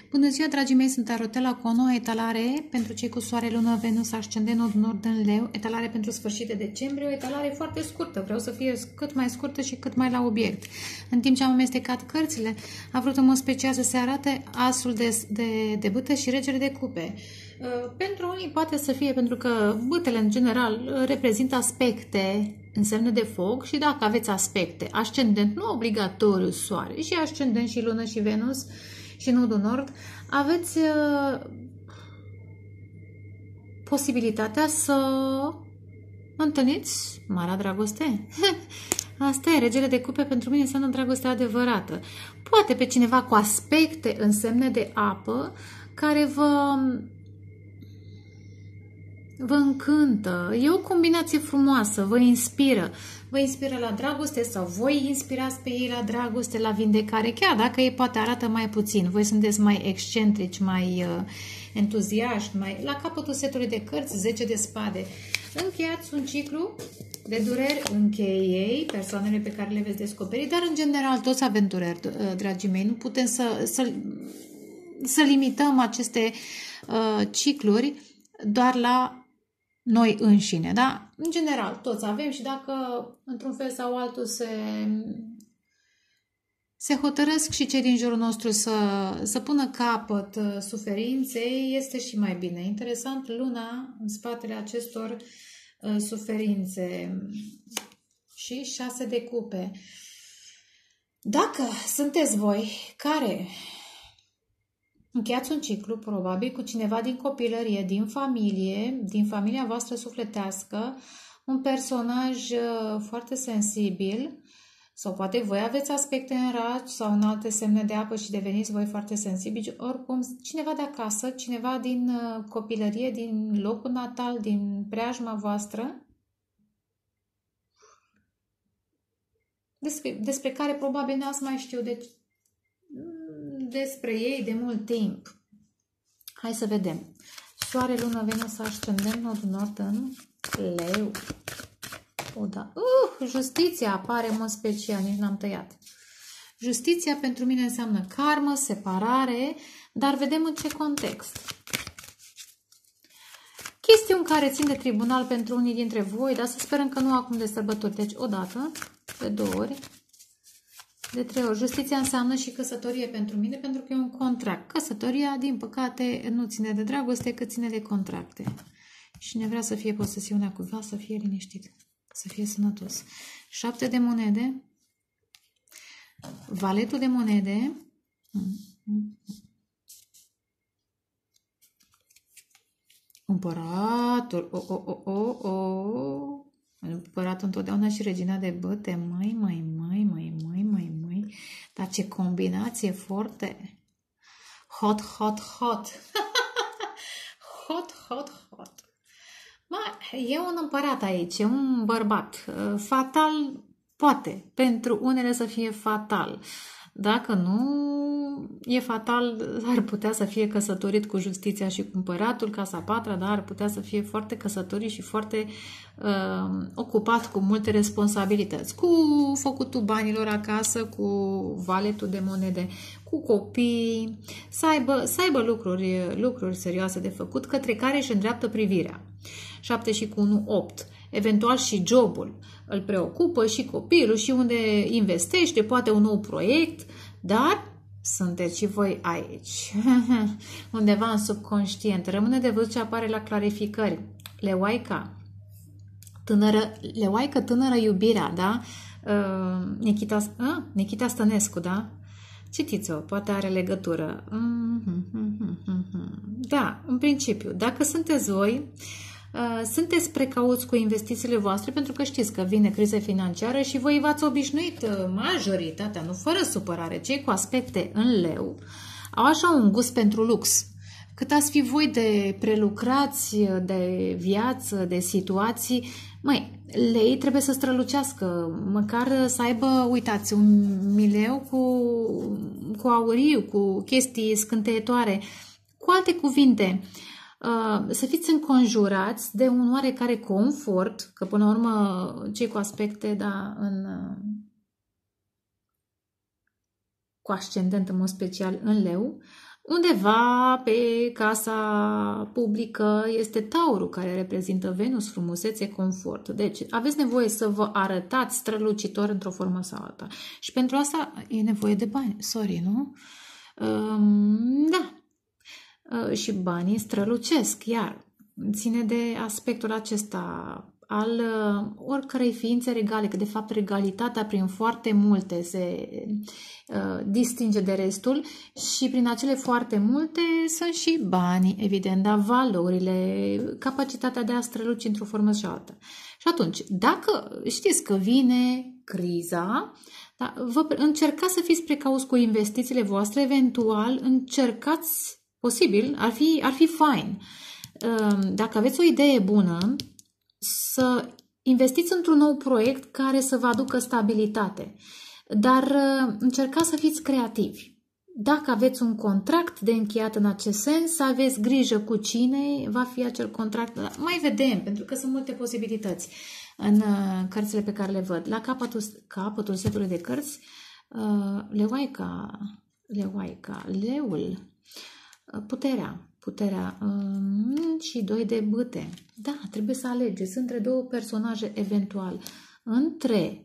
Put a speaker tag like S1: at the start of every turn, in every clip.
S1: Bună ziua, dragii mei, sunt Arotela cu o nouă etalare pentru cei cu soare, lună, Venus, ascendent, nod, nord în leu, etalare pentru sfârșit de decembrie, o etalare foarte scurtă, vreau să fie cât mai scurtă și cât mai la obiect. În timp ce am amestecat cărțile, a vrut în mod special să se arate asul de bâte și regele de cupe. Pentru unii poate să fie pentru că bâtele în general reprezintă aspecte în semne de foc și dacă aveți aspecte, ascendent, nu obligatoriu soare, și ascendent și lună și Venus și nodul nord, aveți posibilitatea să întâlniți marea dragoste. Asta e, regele de cupe pentru mine înseamnă dragoste adevărată. Poate pe cineva cu aspecte în semne de apă care vă încântă. E o combinație frumoasă, vă inspiră. Vă inspiră la dragoste sau voi inspirați pe ei la dragoste, la vindecare, chiar dacă ei poate arată mai puțin. Voi sunteți mai excentrici, mai entuziaști, mai... La capătul setului de cărți, 10 de spade. Încheiați un ciclu de dureri, încheiei persoanele pe care le veți descoperi, dar în general toți aventureri, dragii mei, nu putem să limităm aceste cicluri doar la noi înșine, da? În general, toți avem și dacă într-un fel sau altul se hotărăsc și cei din jurul nostru să pună capăt suferinței, este și mai bine. Interesant, luna în spatele acestor suferințe și 6 de cupe. Dacă sunteți voi care încheiați un ciclu, probabil, cu cineva din copilărie, din familia voastră sufletească, un personaj foarte sensibil, sau poate voi aveți aspecte în raci sau în alte semne de apă și deveniți voi foarte sensibili, oricum, cineva de acasă, cineva din copilărie, din locul natal, din preajma voastră, despre care probabil n-ați mai știut despre ei de mult timp. Hai să vedem. Soare, lună, Venus, ascendent, nodul nord în leu. O, da. Justiția apare în mod special, nici n-am tăiat. Justiția pentru mine înseamnă karmă, separare, dar vedem în ce context. Chestiuni care țin de tribunal pentru unii dintre voi, dar să sperăm că nu acum de sărbători. Deci, o dată, de 2 ori, de 3 ori. Justiția înseamnă și căsătorie pentru mine, pentru că e un contract. Căsătoria, din păcate, nu ține de dragoste, cât ține de contracte. Și ne vrea să fie posesiunea cuiva, să fie liniștit, să fie sănătos. 7 de monede, valetul de monede, împăratul, Împăratul întotdeauna și regina de bâte, măi, dar ce combinație forte, hot, e un împărat aici, e un bărbat, fatal, poate, pentru unele să fie fatal, dacă nu e fatal, ar putea să fie căsătorit cu justiția și cu împăratul, casa a patra, dar ar putea să fie foarte căsătorit și foarte ocupat cu multe responsabilități, cu făcutul banilor acasă, cu valetul de monede, cu copii, să aibă lucruri serioase de făcut, către care își îndreaptă privirea. 7 și cu 1, 8. Eventual și jobul îl preocupă, și copilul, și unde investește, poate un nou proiect, dar sunteți și voi aici, undeva în subconștient. Rămâne de văzut ce apare la clarificări. Leoaică tânără iubirea, da? Nichita Stănescu, da? Citiți-o, poate are legătură. Da, în principiu, dacă sunteți voi, sunteți precauți cu investițiile voastre, pentru că știți că vine criză financiară și voi v-ați obișnuit, majoritatea, nu fără supărare, cei cu aspecte în leu au așa un gust pentru lux. Cât ați fi voi de prelucrați, de viață, de situații, lei trebuie să strălucească, măcar să aibă, uitați, un mileu cu auriu, cu chestii scânteietoare. Cu alte cuvinte, să fiți înconjurați de un oarecare confort, că până la urmă cei cu aspecte, da, cu ascendent în mod special în leu, Undeva pe casa publică este Taurul, care reprezintă Venus, frumusețe, confort. Deci aveți nevoie să vă arătați strălucitor într-o formă sau alta. Și pentru asta e nevoie de bani. Sorry, nu? Da. Și banii strălucesc, iar ține de aspectul acesta al oricărei ființe regale, că de fapt regalitatea prin foarte multe se distinge de restul și prin acele foarte multe sunt și banii, evident, dar valorile, capacitatea de a străluci într-o formă și alta. Și atunci, dacă știți că vine criza, da, încercați să fiți precauți cu investițiile voastre, eventual încercați, posibil, ar fi fine. Dacă aveți o idee bună, să investiți într-un nou proiect care să vă aducă stabilitate. Dar încercați să fiți creativi. Dacă aveți un contract de încheiat în acest sens, să aveți grijă cu cine va fi acel contract. Mai vedem, pentru că sunt multe posibilități în cărțile pe care le văd. La capătul setului de cărți, leul, puterea și 2 de bâte. Da, trebuie să alegeți între două personaje eventual. Între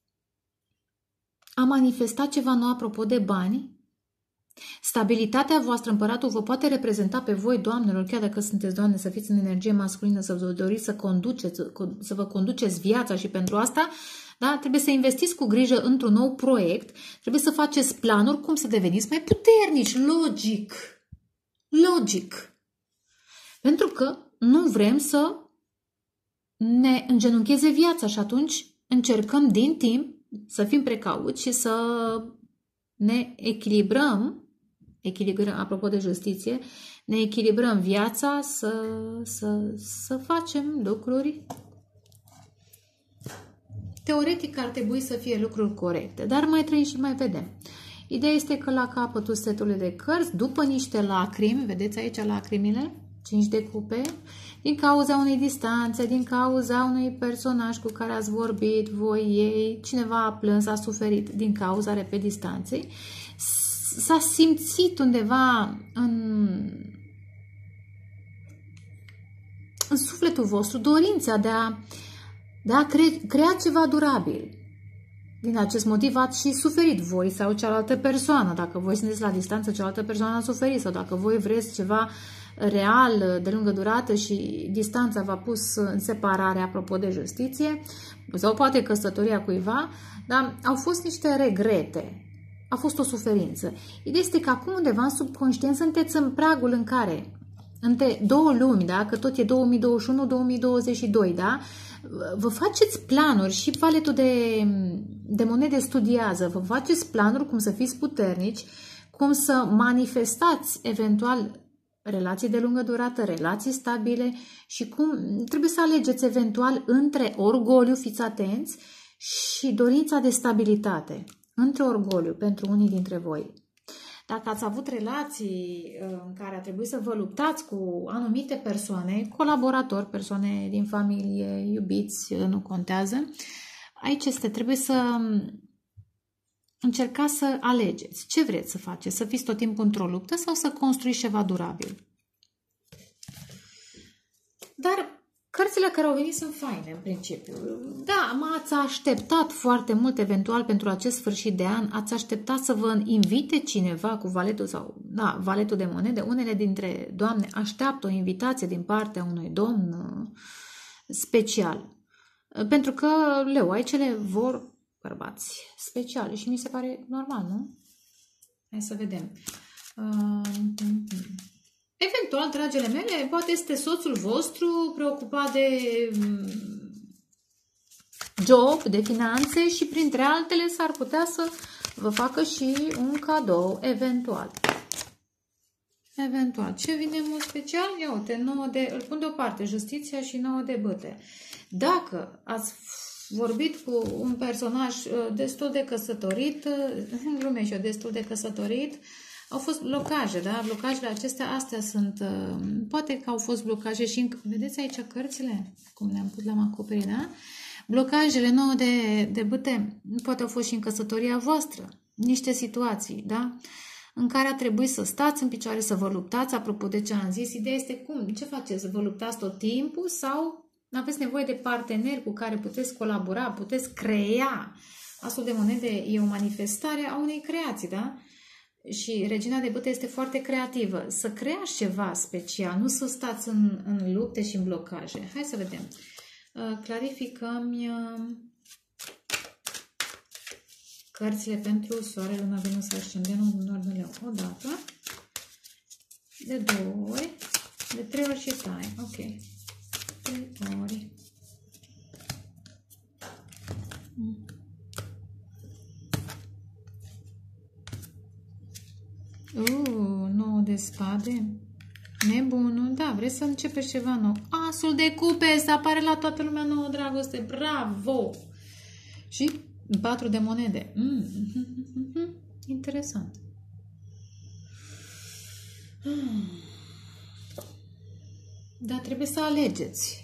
S1: a manifesta ceva nou apropo de bani, stabilitatea voastră, împăratul vă poate reprezenta pe voi, doamnelor, chiar dacă sunteți doamne, să fiți în energie masculină, să vă doriți să vă conduceți viața și pentru asta, da, trebuie să investiți cu grijă într-un nou proiect, trebuie să faceți planuri cum să deveniți mai puternici, logic. Pentru că nu vrem să ne îngenuncheze viața și atunci încercăm din timp să fim precauți și să ne echilibrăm, apropo de justiție, ne echilibrăm viața să facem lucruri. Teoretic ar trebui să fie lucruri corecte, dar mai trăim și mai vedem. Ideea este că la capătul setului de cărți, după niște lacrimi, vedeți aici lacrimile, 5 de cupe, din cauza unei distanțe, din cauza unui personaj cu care ați vorbit, voi, ei, cineva a plâns, a suferit din cauza, repet, distanței, s-a simțit undeva în sufletul vostru dorința de a crea ceva durabil. Din acest motiv ați și suferit voi sau cealaltă persoană. Dacă voi sunteți la distanță, cealaltă persoană a suferit. Sau dacă voi vreți ceva real, de lungă durată și distanța v-a pus în separare, apropo de justiție, sau poate căsătoria cuiva, dar au fost niște regrete. A fost o suferință. Ideea este că acum undeva în subconștient sunteți în pragul în care, între două lumi, da? Că tot e 2021-2022, da? Vă faceți planuri și valetul de monede studiază, vă faceți planuri cum să fiți puternici, cum să manifestați eventual relații de lungă durată, relații stabile și cum trebuie să alegeți eventual între orgoliu, fiți atenți, și dorința de stabilitate. Între orgoliu pentru unii dintre voi. Dacă ați avut relații în care a trebuit să vă luptați cu anumite persoane, colaboratori, persoane din familie, iubiți, nu contează, aici trebuie să încercați să alegeți ce vreți să faceți, să fiți tot timpul într-o luptă sau să construiți ceva durabil. Dar cărțile care au venit sunt faine, în principiu. Da, m-ați așteptat foarte mult, eventual, pentru acest sfârșit de an. Ați așteptat să vă invite cineva cu valetul sau, da, valetul de monede. Unele dintre doamne așteaptă o invitație din partea unui domn special. Pentru că leoaicele vor bărbați speciali și mi se pare normal, nu? Hai să vedem. Eventual, dragile mele, poate este soțul vostru preocupat de job, de finanțe și printre altele s-ar putea să vă facă și un cadou, eventual. Eventual. Ce vine în mod special? Ia uite, îl pun deoparte, justiția și 9 de bâte. Dacă ați vorbit cu un personaj destul de căsătorit, glumești și eu, destul de căsătorit, au fost blocaje, da? Blocajele acestea, astea sunt, poate că au fost blocaje și, vedeți aici cărțile, cum le-am acoperit, da? Blocajele 9 de bâte, poate au fost și în căsătoria voastră, niște situații, da? în care a trebuit să stați în picioare, să vă luptați, apropo de ce am zis. Ideea este cum, ce faceți? Vă luptați tot timpul sau aveți nevoie de parteneri cu care puteți colabora, puteți crea. Asul de monede e o manifestare a unei creații, da? Și regina de bâte este foarte creativă. Să creați ceva special, nu să stați în lupte și în blocaje. Hai să vedem. Clarificăm cărțile pentru Soare, Luna, Venus, Ascendentul, Nordul Leon. O dată, de 2 ori, de 3 ori și tai. Ok. 3 ori. 9 de spade. Nebunul, da, vreți să începeți ceva nou. Asul de cupe, să apare la toată lumea nouă dragoste. Bravo! Și 4 de monede. Interesant. Dar trebuie să alegeți.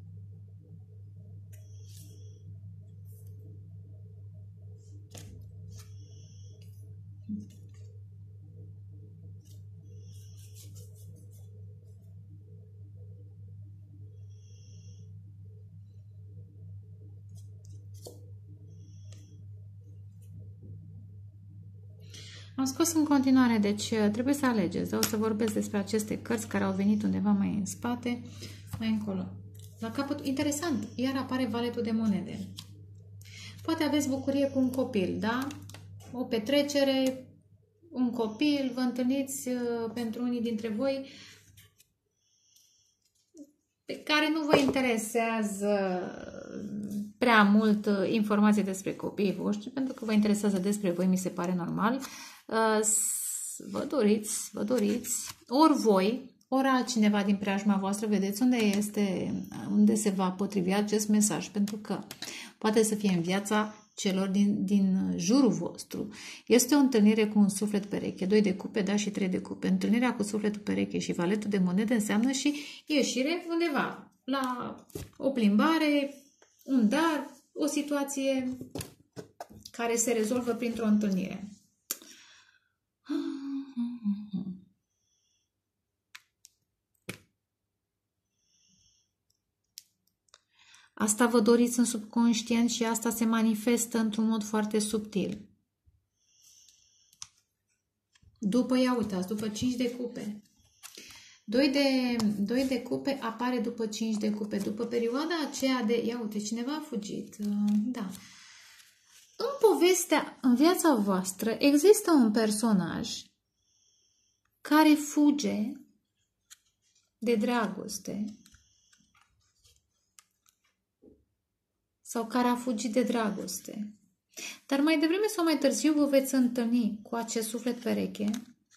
S1: Am scos în continuare, deci trebuie să alegeți. O să vorbesc despre aceste cărți care au venit undeva mai în spate, mai încolo. La capăt, interesant, iar apare valetul de monede. Poate aveți bucurie cu un copil, da? O petrecere, un copil, vă întâlniți pentru unii dintre voi pe care nu vă interesează prea mult informații despre copiii voștri, pentru că vă interesează despre voi, mi se pare normal. Vă doriți, ori voi, ori altcineva din preajma voastră, vedeți unde se va potrivi acest mesaj, pentru că poate să fie în viața celor din jurul vostru. Este o întâlnire cu un suflet pereche, 2 de cupe, da, și 3 de cupe. Întâlnirea cu sufletul pereche și valetul de monede înseamnă și ieșire undeva, la o plimbare, un dar, o situație care se rezolvă printr-o întâlnire. Asta vă doriți în subconștient și asta se manifestă într-un mod foarte subtil. După, ia uitați, după 5 de cupe. 2 de cupe apare după 5 de cupe. După perioada aceea de... Ia uite, cineva a fugit. Da. În povestea, în viața voastră, există un personaj care fuge de dragoste sau care a fugit de dragoste. Dar mai devreme sau mai târziu vă veți întâlni cu acest suflet pereche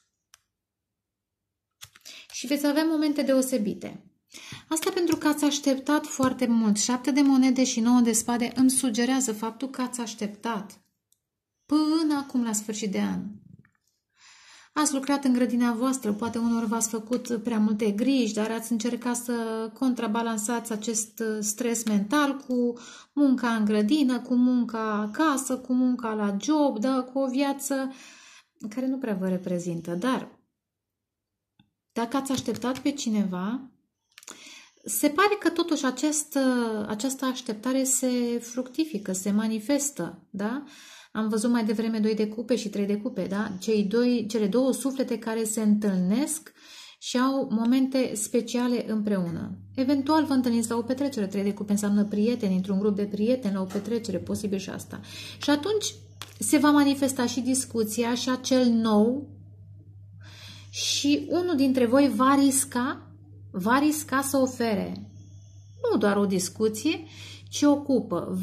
S1: și veți avea momente deosebite. Asta pentru că ați așteptat foarte mult. 7 de monede și 9 de spade îmi sugerează faptul că ați așteptat până acum la sfârșit de an. Ați lucrat în grădina voastră, poate unor v-ați făcut prea multe griji, dar ați încercat să contrabalansați acest stres mental cu munca în grădină, cu munca acasă, cu munca la job, da, cu o viață care nu prea vă reprezintă. Dar dacă ați așteptat pe cineva, se pare că totuși această așteptare se fructifică, se manifestă, da? Am văzut mai devreme 2 de cupe și 3 de cupe, da? Cele două suflete care se întâlnesc și au momente speciale împreună. Eventual vă întâlniți la o petrecere, 3 de cupe înseamnă prieteni, într-un grup de prieteni, la o petrecere, posibil și asta. Și atunci se va manifesta și discuția și acel nou și unul dintre voi va risca să ofere nu doar o discuție, ci o cupă.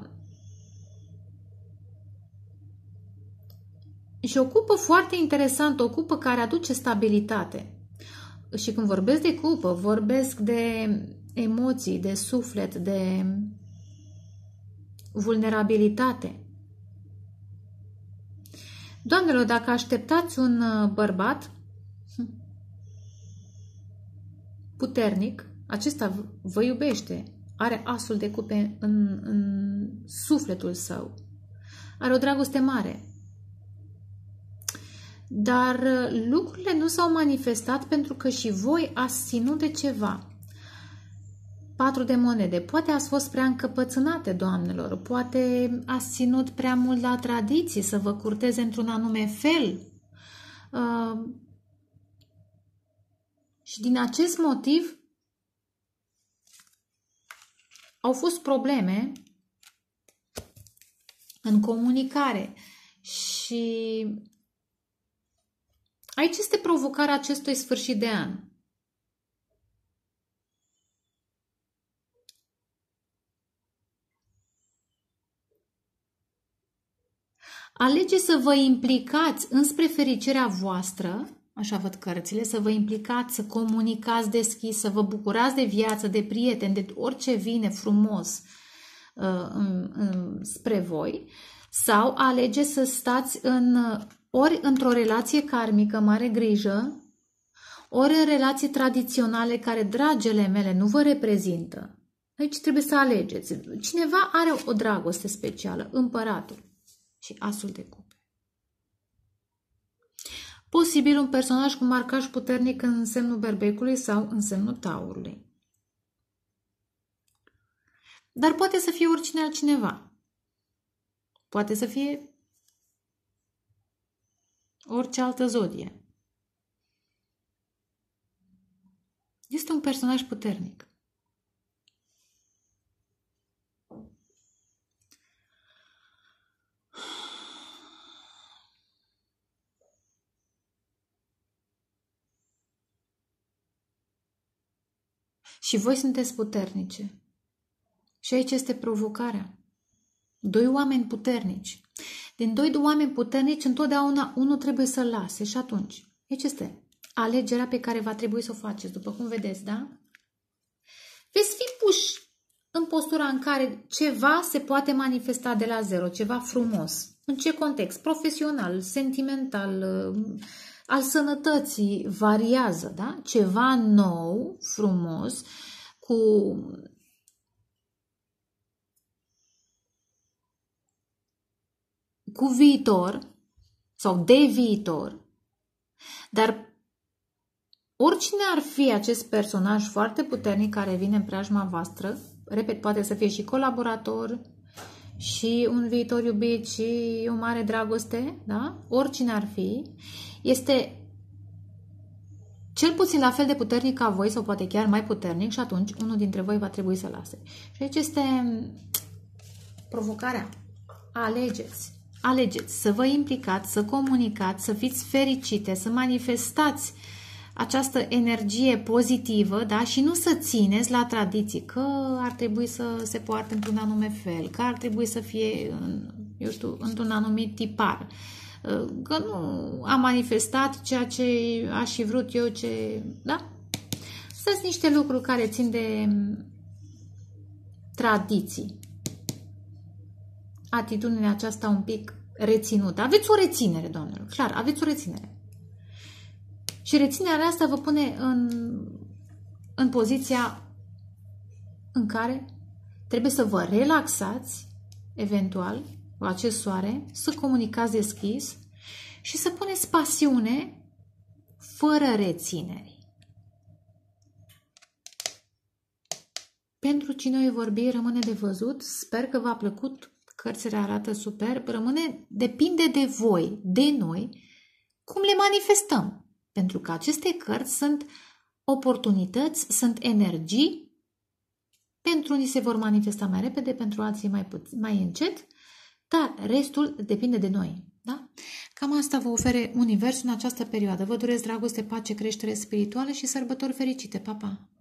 S1: Și o cupă foarte interesantă, o cupă care aduce stabilitate. Și când vorbesc de cupă, vorbesc de emoții, de suflet, de vulnerabilitate. Doamnelor, dacă așteptați un bărbat puternic, acesta vă iubește, are asul de cupe în sufletul său, are o dragoste mare. dar lucrurile nu s-au manifestat pentru că și voi ați ținut de ceva. 4 de monede. Poate ați fost prea încăpățânate, doamnelor, poate ați ținut prea mult la tradiții, să vă curteze într-un anume fel. Și din acest motiv au fost probleme în comunicare. Și aici este provocarea acestui sfârșit de an. Alegeți să vă implicați înspre fericirea voastră, așa văd cărțile, să vă implicați, să comunicați deschis, să vă bucurați de viață, de prieteni, de orice vine frumos spre voi, sau alegeți să stați ori într-o relație karmică, mare grijă, ori în relații tradiționale care, dragele mele, nu vă reprezintă. Aici trebuie să alegeți. Cineva are o dragoste specială, împăratul și asul de cupe. Posibil un personaj cu marcaj puternic în semnul berbecului sau în semnul taurului. Dar poate să fie oricine altcineva. Poate să fie orice altă zodie. Este un personaj puternic. Și voi sunteți puternice. Și aici este provocarea. 2 oameni puternici. Din 2 oameni puternici, întotdeauna unul trebuie să-l lase. Și atunci, aici este alegerea pe care va trebui să o faceți, după cum vedeți, da? Veți fi puși în postura în care ceva se poate manifesta de la zero, ceva frumos. În ce context? Profesional, sentimental, al sănătății, variază, da? Ceva nou, frumos, cu viitor sau de viitor, dar oricine ar fi acest personaj foarte puternic care vine în preajma voastră, repet, poate să fie și colaborator, și un viitor iubit, și o mare dragoste, da? Oricine ar fi, este cel puțin la fel de puternic ca voi sau poate chiar mai puternic și atunci unul dintre voi va trebui să lase. Și aici este provocarea. Alegeți. Alegeți să vă implicați, să comunicați, să fiți fericite, să manifestați această energie pozitivă, da? Și nu să țineți la tradiții, că ar trebui să se poarte într-un anume fel, că ar trebui să fie, eu știu, într-un anumit tipar, că nu am manifestat ceea ce aș fi vrut eu, da? Sunt niște lucruri care țin de tradiții. Atitudinea aceasta un pic reținută. Aveți o reținere, doamnelor, clar, aveți o reținere. Și reținerea asta vă pune în poziția în care trebuie să vă relaxați, eventual, cu acest soare, să comunicați deschis și să puneți pasiune fără rețineri. Pentru cine o vorbi, rămâne de văzut. Sper că v-a plăcut. Cărțile arată superb. Depinde de voi, de noi, cum le manifestăm. Pentru că aceste cărți sunt oportunități, sunt energii. Pentru unii se vor manifesta mai repede, pentru alții mai încet, dar restul depinde de noi. Da? Cam asta vă ofere Universul în această perioadă. Vă doresc dragoste, pace, creștere spirituală și sărbători fericite. Pa, pa!